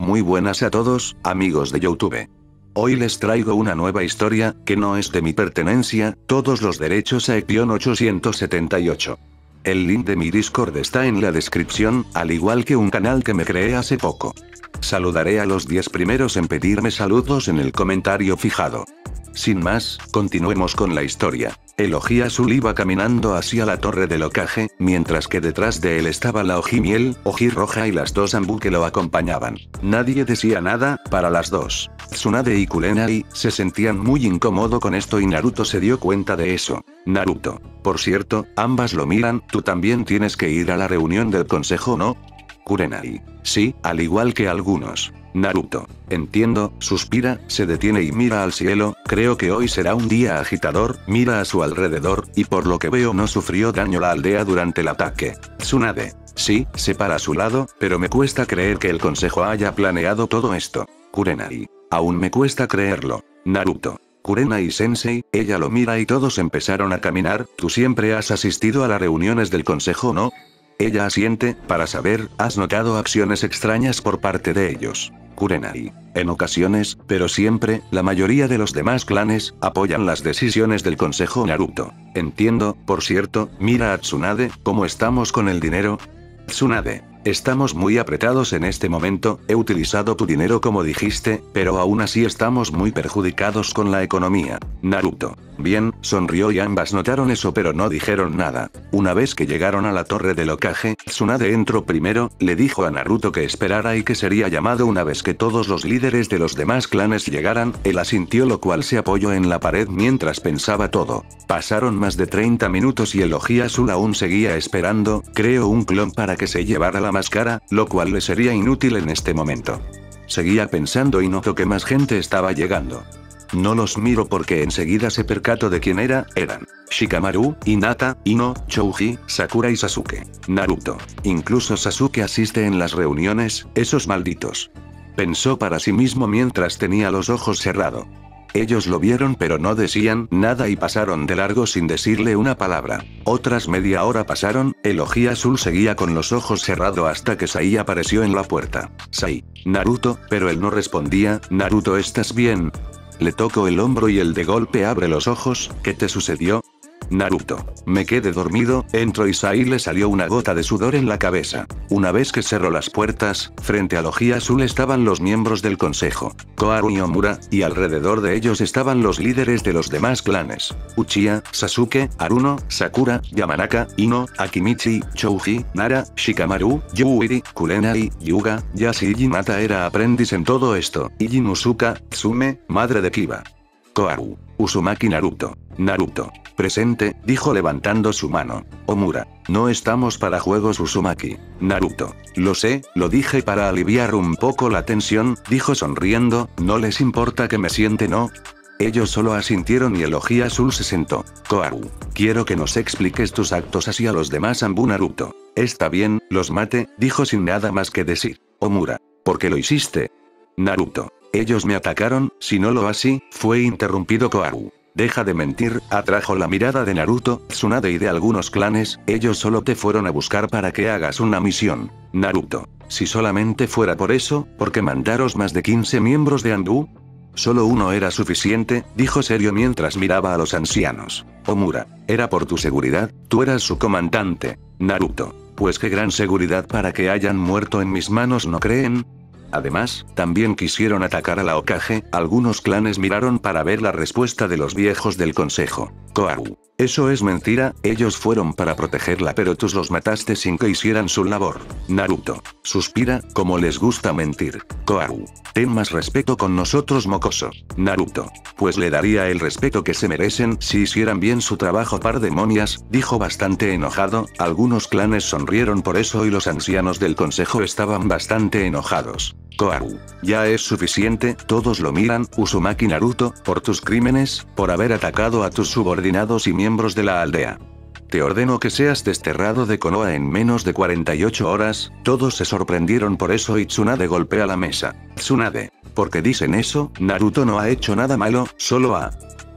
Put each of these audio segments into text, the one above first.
Muy buenas a todos, amigos de YouTube. Hoy les traigo una nueva historia, que no es de mi pertenencia, todos los derechos a Epion 878. El link de mi Discord está en la descripción, al igual que un canal que me creé hace poco. Saludaré a los 10 primeros en pedirme saludos en el comentario fijado. Sin más, continuemos con la historia. El Oji Azul iba caminando hacia la torre del Hokage, mientras que detrás de él estaba la Ojimiel, Oji Roja y las dos Anbu que lo acompañaban. Nadie decía nada, para las dos. Tsunade y Kurenai, se sentían muy incómodo con esto y Naruto se dio cuenta de eso. Naruto. Por cierto, ambas lo miran, tú también tienes que ir a la reunión del consejo, ¿no? Kurenai. Sí, al igual que algunos. Naruto. Entiendo, suspira, se detiene y mira al cielo, creo que hoy será un día agitador, mira a su alrededor, y por lo que veo no sufrió daño la aldea durante el ataque. Tsunade. Sí, se para a su lado, pero me cuesta creer que el consejo haya planeado todo esto. Kurenai. Aún me cuesta creerlo. Naruto. Kurenai-sensei, ella lo mira y todos empezaron a caminar, tú siempre has asistido a las reuniones del consejo, ¿no? Ella asiente, para saber, ¿has notado acciones extrañas por parte de ellos? Kurenai. En ocasiones, pero siempre, la mayoría de los demás clanes, apoyan las decisiones del consejo Naruto. Entiendo, por cierto, mira a Tsunade, ¿cómo estamos con el dinero? Tsunade. Estamos muy apretados en este momento, he utilizado tu dinero como dijiste, pero aún así estamos muy perjudicados con la economía. Naruto. Bien, sonrió y ambas notaron eso pero no dijeron nada. Una vez que llegaron a la torre del Hokage, Tsunade entró primero, le dijo a Naruto que esperara y que sería llamado una vez que todos los líderes de los demás clanes llegaran, él asintió lo cual se apoyó en la pared mientras pensaba todo. Pasaron más de 30 minutos y el Oji Azul aún seguía esperando, creó un clon para que se llevara la máscara, lo cual le sería inútil en este momento. Seguía pensando y notó que más gente estaba llegando. No los miro porque enseguida se percató de quién eran Shikamaru, Hinata, Ino, Chouji, Sakura y Sasuke. Naruto. Incluso Sasuke asiste en las reuniones, esos malditos. Pensó para sí mismo mientras tenía los ojos cerrados. Ellos lo vieron pero no decían nada y pasaron de largo sin decirle una palabra. Otras media hora pasaron, el Oji Azul seguía con los ojos cerrados hasta que Sai apareció en la puerta. Sai. Naruto, pero él no respondía. Naruto, ¿estás bien? Le tocó el hombro y él de golpe abre los ojos, ¿qué te sucedió? Naruto. Me quedé dormido, entró y Sai le salió una gota de sudor en la cabeza. Una vez que cerró las puertas, frente al Oji Azul estaban los miembros del consejo, Koharu y Omura, y alrededor de ellos estaban los líderes de los demás clanes, Uchiha, Sasuke, Haruno, Sakura, Yamanaka, Ino, Akimichi, Chouji, Nara, Shikamaru, Yuri, Kurenai, Hyuga, Yashi y Hinata era aprendiz en todo esto, y Inuzuka, Tsume, madre de Kiba. Koharu. Uzumaki Naruto. Naruto. Presente, dijo levantando su mano. Omura. No estamos para juegos Uzumaki. Naruto. Lo sé, lo dije para aliviar un poco la tensión, dijo sonriendo, ¿no les importa que me siente, no? Ellos solo asintieron y el Oji Azul se sentó. Koharu. Quiero que nos expliques tus actos hacia los demás Anbu Naruto. Está bien, los mate, dijo sin nada más que decir. Omura. ¿Por qué lo hiciste? Naruto. Ellos me atacaron, si no lo así, fue interrumpido Koharu. Deja de mentir, atrajo la mirada de Naruto, Tsunade y de algunos clanes, ellos solo te fueron a buscar para que hagas una misión. Naruto. Si solamente fuera por eso, ¿por qué mandaros más de 15 miembros de Anbu? Solo uno era suficiente, dijo serio mientras miraba a los ancianos. Omura. Era por tu seguridad, tú eras su comandante. Naruto. Pues qué gran seguridad para que hayan muerto en mis manos, ¿no creen? Además, también quisieron atacar a la Hokage, algunos clanes miraron para ver la respuesta de los viejos del consejo. Koharu. Eso es mentira, ellos fueron para protegerla pero tú los mataste sin que hicieran su labor. Naruto. Suspira, como les gusta mentir. Koharu. Ten más respeto con nosotros, mocoso. Naruto. Pues le daría el respeto que se merecen si hicieran bien su trabajo, par de demonias, dijo bastante enojado, algunos clanes sonrieron por eso y los ancianos del consejo estaban bastante enojados. Koharu. Ya es suficiente, todos lo miran, Uzumaki Naruto, por tus crímenes, por haber atacado a tus subordinados y miembros de la aldea. Te ordeno que seas desterrado de Konoha en menos de 48 horas, todos se sorprendieron por eso y Tsunade golpea la mesa. Tsunade. ¿Por qué dicen eso? Naruto no ha hecho nada malo, solo ha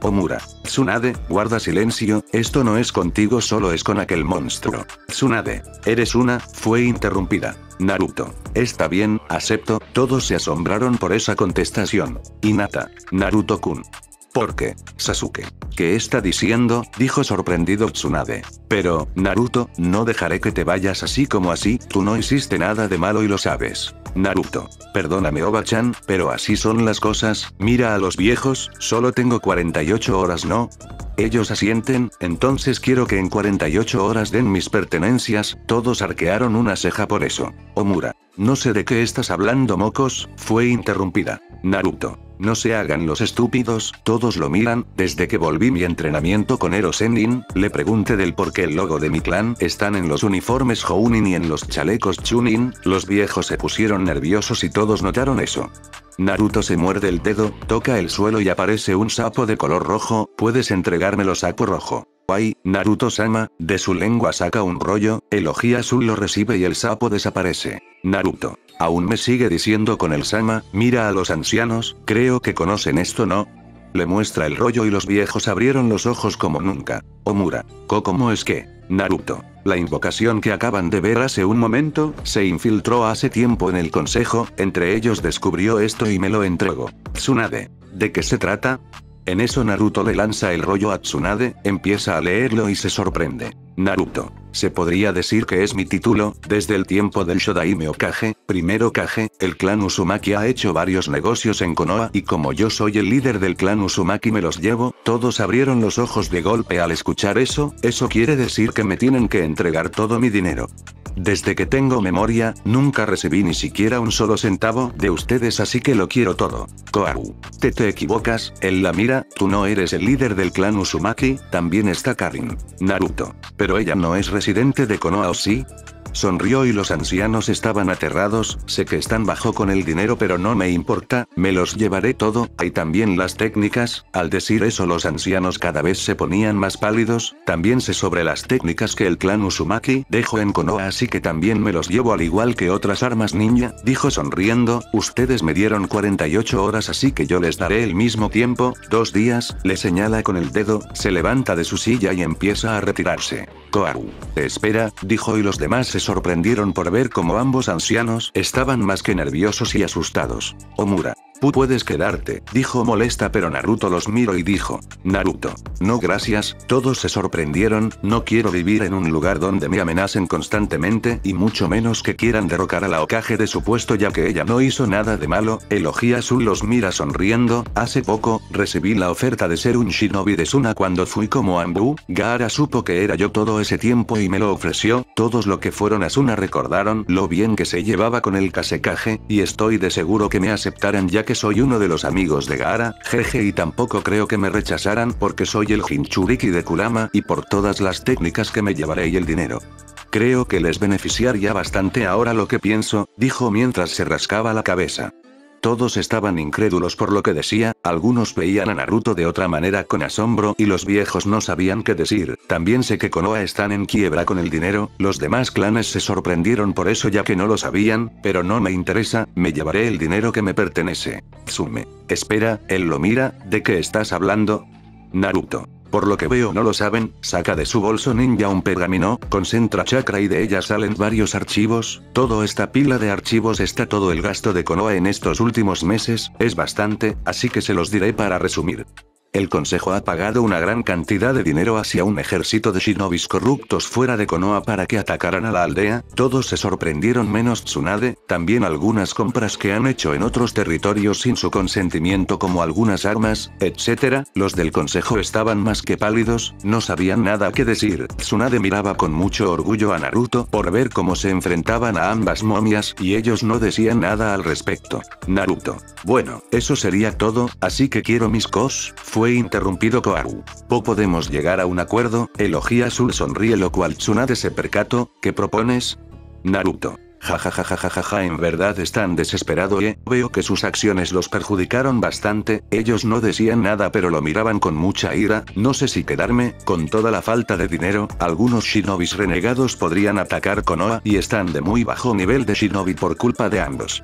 Omura. Tsunade, guarda silencio, esto no es contigo, solo es con aquel monstruo. Tsunade, eres una, fue interrumpida. Naruto. Está bien, acepto, todos se asombraron por esa contestación. Hinata. Naruto-kun. ¿Por qué, Sasuke? ¿Qué está diciendo?, dijo sorprendido Tsunade. Pero, Naruto, no dejaré que te vayas así como así, tú no hiciste nada de malo y lo sabes. Naruto. Perdóname Oba-chan, pero así son las cosas, mira a los viejos, solo tengo 48 horas, ¿no? Ellos asienten, entonces quiero que en 48 horas den mis pertenencias, todos arquearon una ceja por eso. Omura. No sé de qué estás hablando mocos, fue interrumpida. Naruto. No se hagan los estúpidos, todos lo miran, desde que volví mi entrenamiento con Ero Sennin, le pregunté del por qué el logo de mi clan están en los uniformes Jounin y en los chalecos Chunin, los viejos se pusieron nerviosos y todos notaron eso. Naruto se muerde el dedo, toca el suelo y aparece un sapo de color rojo, ¿puedes entregármelo sapo rojo? Ay, Naruto-sama, de su lengua saca un rollo, el oji azul lo recibe y el sapo desaparece. Naruto. Aún me sigue diciendo con el sama, mira a los ancianos, creo que conocen esto, ¿no? Le muestra el rollo y los viejos abrieron los ojos como nunca. Omura. ¿Cómo es que? Naruto. La invocación que acaban de ver hace un momento, se infiltró hace tiempo en el consejo, entre ellos descubrió esto y me lo entregó. Tsunade. ¿De qué se trata? En eso Naruto le lanza el rollo a Tsunade, empieza a leerlo y se sorprende. Naruto. Se podría decir que es mi título, desde el tiempo del Shodaime Hokage, primero Kage, el clan Uzumaki ha hecho varios negocios en Konoha y como yo soy el líder del clan Uzumaki me los llevo, todos abrieron los ojos de golpe al escuchar eso quiere decir que me tienen que entregar todo mi dinero. Desde que tengo memoria, nunca recibí ni siquiera un solo centavo de ustedes así que lo quiero todo. Koau. Te equivocas, él la mira, tú no eres el líder del clan Uzumaki, también está Karin. Naruto. Pero ella no es residente de Konoha ¿o sí? Sonrió y los ancianos estaban aterrados, sé que están bajo con el dinero pero no me importa, me los llevaré todo, hay también las técnicas, al decir eso los ancianos cada vez se ponían más pálidos, también sé sobre las técnicas que el clan Uzumaki dejó en Konoha así que también me los llevo al igual que otras armas ninja, dijo sonriendo, ustedes me dieron 48 horas así que yo les daré el mismo tiempo, 2 días, le señala con el dedo, se levanta de su silla y empieza a retirarse. Koau. Espera, dijo y los demás se sorprendieron por ver cómo ambos ancianos estaban más que nerviosos y asustados. Omura. Puedes quedarte, dijo molesta pero Naruto los miró y dijo. Naruto. No gracias, todos se sorprendieron, no quiero vivir en un lugar donde me amenacen constantemente y mucho menos que quieran derrocar a la Hokage de su puesto ya que ella no hizo nada de malo, el oji azul los mira sonriendo, hace poco, recibí la oferta de ser un shinobi de Suna cuando fui como Anbu, Gaara supo que era yo todo ese tiempo y me lo ofreció, todos los que fueron a Suna recordaron lo bien que se llevaba con el Kazekage, y estoy de seguro que me aceptaran ya que soy uno de los amigos de Gaara, jeje y tampoco creo que me rechazaran porque soy el Jinchuriki de Kurama y por todas las técnicas que me llevaré y el dinero. Creo que les beneficiaría bastante ahora lo que pienso, dijo mientras se rascaba la cabeza. Todos estaban incrédulos por lo que decía, algunos veían a Naruto de otra manera con asombro y los viejos no sabían qué decir, también sé que Konoha están en quiebra con el dinero, los demás clanes se sorprendieron por eso ya que no lo sabían, pero no me interesa, me llevaré el dinero que me pertenece. Tsume. Espera, él lo mira, ¿de qué estás hablando? Naruto. Por lo que veo no lo saben, saca de su bolso ninja un pergamino, concentra chakra y de ella salen varios archivos, toda esta pila de archivos está todo el gasto de Konoha en estos últimos meses, es bastante, así que se los diré para resumir. El consejo ha pagado una gran cantidad de dinero hacia un ejército de shinobis corruptos fuera de Konoha para que atacaran a la aldea, todos se sorprendieron menos Tsunade, también algunas compras que han hecho en otros territorios sin su consentimiento como algunas armas, etc. Los del consejo estaban más que pálidos, no sabían nada que decir, Tsunade miraba con mucho orgullo a Naruto por ver cómo se enfrentaban a ambas momias y ellos no decían nada al respecto. Naruto. Bueno, eso sería todo, así que quiero mis cos, fue interrumpido Koau. ¿Podemos llegar a un acuerdo? El oji azul sonríe lo cual Tsunade se percató, ¿qué propones? Naruto. Jajajajajaja en verdad están desesperado veo que sus acciones los perjudicaron bastante, ellos no decían nada pero lo miraban con mucha ira, no sé si quedarme, con toda la falta de dinero, algunos shinobis renegados podrían atacar Konoha y están de muy bajo nivel de shinobi por culpa de ambos.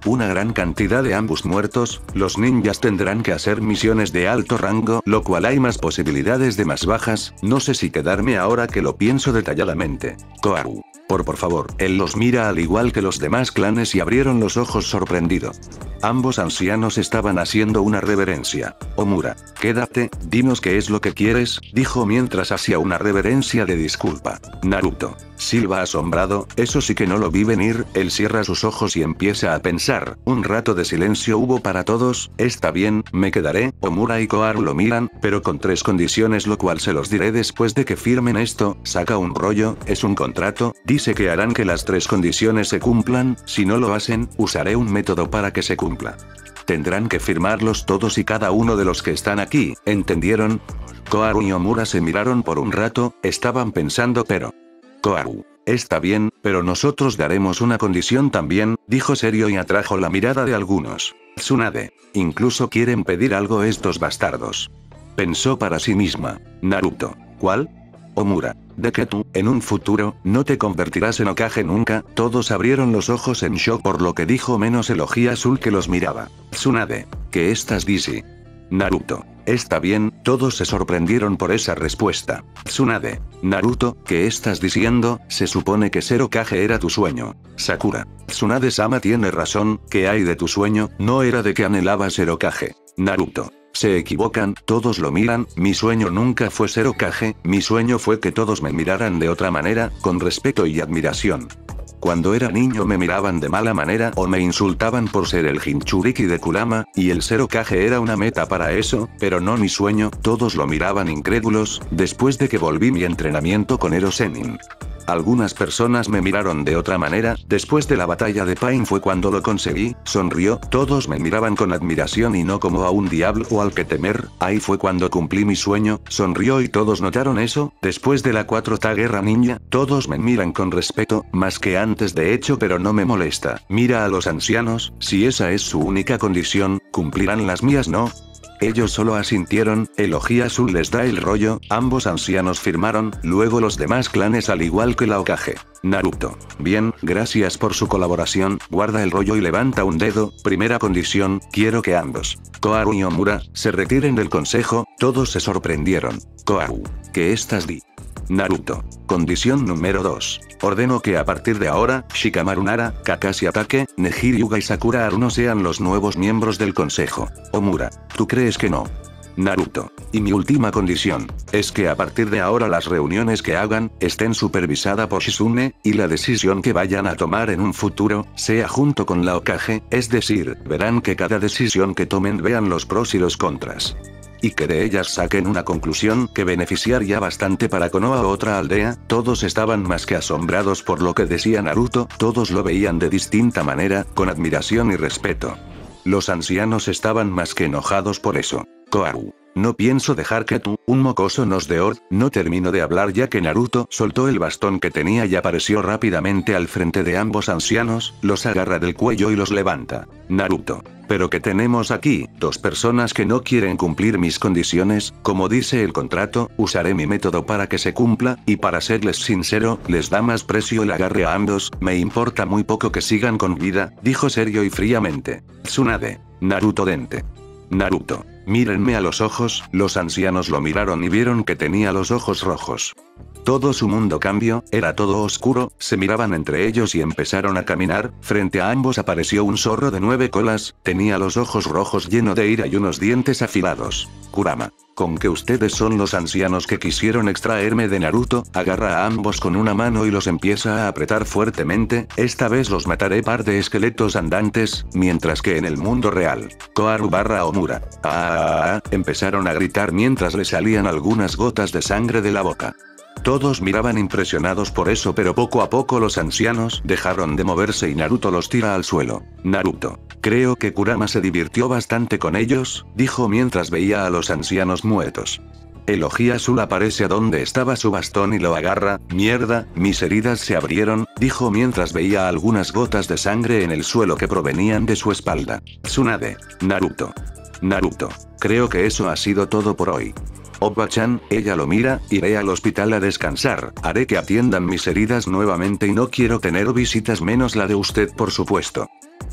una gran cantidad de ambos muertos, los ninjas tendrán que hacer misiones de alto rango, lo cual hay más posibilidades de más bajas, no sé si quedarme ahora que lo pienso detalladamente. Koharu. Por favor. Él los mira al igual que los demás clanes y abrieron los ojos sorprendido. Ambos ancianos estaban haciendo una reverencia. Omura, quédate, dinos qué es lo que quieres, dijo mientras hacía una reverencia de disculpa. Naruto. Silva asombrado, eso sí que no lo vi venir, él cierra sus ojos y empieza a pensar, un rato de silencio hubo para todos, está bien, me quedaré, Omura y Koharu lo miran, pero con 3 condiciones lo cual se los diré después de que firmen esto, saca un rollo, es un contrato, dice que harán que las 3 condiciones se cumplan, si no lo hacen, usaré un método para que se cumpla. Tendrán que firmarlos todos y cada uno de los que están aquí, ¿entendieron? Koharu y Omura se miraron por un rato, estaban pensando pero... Koharu. Está bien, pero nosotros daremos una condición también, dijo serio y atrajo la mirada de algunos. Tsunade. Incluso quieren pedir algo estos bastardos. Pensó para sí misma. Naruto. ¿Cuál? Omura. De que tú, en un futuro, no te convertirás en Hokage nunca. Todos abrieron los ojos en shock por lo que dijo menos el Oji azul que los miraba. Tsunade. ¿Qué estás diciendo? Naruto. Está bien, todos se sorprendieron por esa respuesta. Tsunade. Naruto, ¿qué estás diciendo? Se supone que ser Hokage era tu sueño. Sakura. Tsunade-sama tiene razón, ¿qué hay de tu sueño? No era de que anhelaba ser Hokage. Naruto. Se equivocan, todos lo miran, mi sueño nunca fue ser Hokage, mi sueño fue que todos me miraran de otra manera, con respeto y admiración. Cuando era niño me miraban de mala manera o me insultaban por ser el Jinchuriki de Kurama, y el ser Hokage era una meta para eso, pero no mi sueño, todos lo miraban incrédulos, después de que volví mi entrenamiento con Ero Sennin. Algunas personas me miraron de otra manera, después de la batalla de Pain fue cuando lo conseguí, sonrió, todos me miraban con admiración y no como a un diablo o al que temer, ahí fue cuando cumplí mi sueño, sonrió y todos notaron eso, después de la 4ª guerra ninja, todos me miran con respeto, más que antes de hecho pero no me molesta, mira a los ancianos, si esa es su única condición, cumplirán las mías no. Ellos solo asintieron, el Oji azul les da el rollo, ambos ancianos firmaron, luego los demás clanes al igual que la Hokage. Naruto. Bien, gracias por su colaboración, guarda el rollo y levanta un dedo, primera condición, quiero que ambos, Koharu y Omura, se retiren del consejo, todos se sorprendieron. Koharu. ¿Qué estás di? Naruto. Condición número 2. Ordeno que a partir de ahora, Shikamaru Nara, Kakashi Atake, Neji Hyuga y Sakura Haruno sean los nuevos miembros del consejo. Omura. ¿Tú crees que no? Naruto. Y mi última condición, es que a partir de ahora las reuniones que hagan, estén supervisadas por Shizune, y la decisión que vayan a tomar en un futuro, sea junto con la Hokage, es decir, verán que cada decisión que tomen vean los pros y los contras. Y que de ellas saquen una conclusión que beneficiaría bastante para Konoha o otra aldea, todos estaban más que asombrados por lo que decía Naruto, todos lo veían de distinta manera, con admiración y respeto. Los ancianos estaban más que enojados por eso. Koharu. No pienso dejar que tú, un mocoso nos de Ord, no termino de hablar ya que Naruto soltó el bastón que tenía y apareció rápidamente al frente de ambos ancianos, los agarra del cuello y los levanta. Naruto. Pero que tenemos aquí, 2 personas que no quieren cumplir mis condiciones, como dice el contrato, usaré mi método para que se cumpla, y para serles sincero, les da más precio el agarre a ambos, me importa muy poco que sigan con vida, dijo serio y fríamente. Tsunade. Naruto Dente. Naruto. Mírenme a los ojos, los ancianos lo miraron y vieron que tenía los ojos rojos. Todo su mundo cambió, era todo oscuro, se miraban entre ellos y empezaron a caminar, frente a ambos apareció un zorro de 9 colas, tenía los ojos rojos lleno de ira y unos dientes afilados. Kurama. Con que ustedes son los ancianos que quisieron extraerme de Naruto, agarra a ambos con una mano y los empieza a apretar fuertemente, esta vez los mataré par de esqueletos andantes, mientras que en el mundo real, Koharu / Omura. Empezaron a gritar mientras le salían algunas gotas de sangre de la boca. Todos miraban impresionados por eso pero poco a poco los ancianos dejaron de moverse y Naruto los tira al suelo. Naruto. Creo que Kurama se divirtió bastante con ellos, dijo mientras veía a los ancianos muertos. El Oji azul aparece a donde estaba su bastón y lo agarra, mierda, mis heridas se abrieron, dijo mientras veía algunas gotas de sangre en el suelo que provenían de su espalda. Tsunade. Naruto. Naruto. Creo que eso ha sido todo por hoy. Oppa-chan, ella lo mira, iré al hospital a descansar, haré que atiendan mis heridas nuevamente y no quiero tener visitas menos la de usted por supuesto.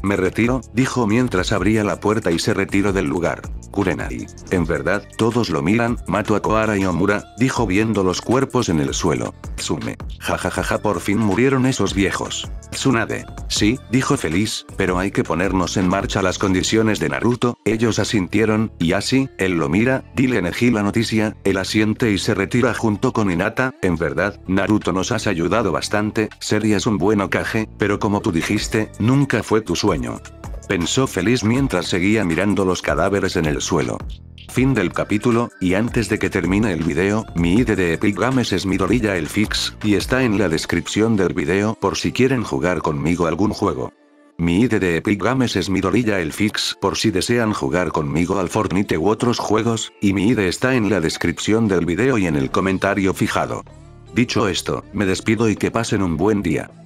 Me retiro, dijo mientras abría la puerta y se retiró del lugar. Kurenai. En verdad, todos lo miran, mato a Koara y Omura, dijo viendo los cuerpos en el suelo. Tsume. Jajajaja, por fin murieron esos viejos. Tsunade. Sí, dijo feliz, pero hay que ponernos en marcha las condiciones de Naruto. Ellos asintieron, y así, él lo mira, dile a Neji la noticia, él asiente y se retira junto con Hinata. En verdad, Naruto nos has ayudado bastante, serías un buen Hokage, pero como tú dijiste, nunca fue tu sueño. Pensó feliz mientras seguía mirando los cadáveres en el suelo. Fin del capítulo, y antes de que termine el video, mi ID de Epic Games es Midoriya el Fix, y está en la descripción del video por si quieren jugar conmigo algún juego. Mi ID de Epic Games es Midoriya el Fix por si desean jugar conmigo al Fortnite u otros juegos, y mi ID está en la descripción del video y en el comentario fijado. Dicho esto, me despido y que pasen un buen día.